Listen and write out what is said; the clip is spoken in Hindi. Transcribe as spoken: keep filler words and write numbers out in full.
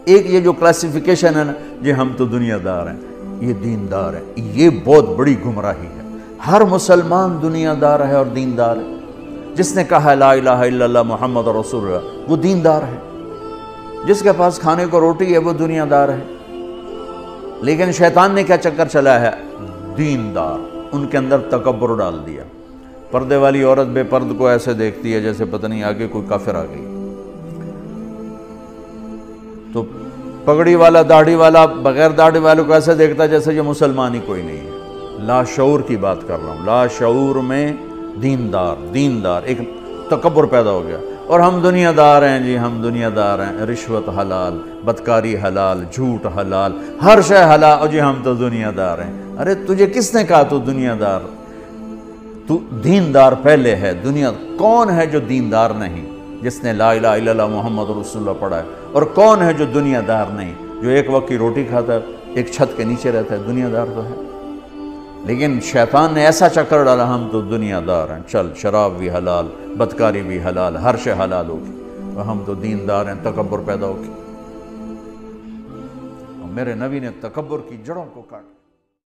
एक ये जो क्लासिफिकेशन है ना, ये हम तो दुनियादार हैं, ये दीनदार है, ये बहुत बड़ी गुमराही है। हर मुसलमान दुनियादार है और दीनदार है। जिसने कहा ला इलाहा इल्लल्लाह मुहम्मद रसूलुल्लाह, वो दीनदार है। जिसके पास खाने को रोटी है वो दुनियादार है। लेकिन शैतान ने क्या चक्कर चलाया है, दीनदार, उनके अंदर तकब्बुर डाल दिया। पर्दे वाली औरत बेपर्द को ऐसे देखती है जैसे पता नहीं आगे कोई काफिर आ गई। तो पगड़ी वाला, दाढ़ी वाला बगैर दाढ़ी वाले को ऐसे देखता है जैसे ये मुसलमान ही कोई नहीं है। लाशऊर की बात कर रहा हूँ, लाशऊर में दीनदार, दीनदार एक तकब्बुर पैदा हो गया। और हम दुनियादार हैं जी, हम दुनियादार हैं, रिश्वत हलाल, बदकारी हलाल, झूठ हलाल, हर शय हलाल, और जी हम तो दुनियादार हैं। अरे तुझे किसने कहा तू दुनियादार? तू दीनदार पहले है। दुनिया कौन है जो दीनदार नहीं? जिसने ला इलाहा इल्लल्लाह मुहम्मद रसूलुल्लाह पढ़ा है। और कौन है जो दुनियादार नहीं? जो एक वक्त की रोटी खाता है, एक छत के नीचे रहता है, दुनियादार तो है। लेकिन शैतान ने ऐसा चक्कर डाला, हम तो दुनियादार हैं, चल शराब भी हलाल, बदकारी भी हलाल, हर शय हलाल होगी, और हम तो दीनदार हैं, तकब्बुर पैदा होगी। और मेरे नबी ने तकब्बुर की जड़ों को काटा।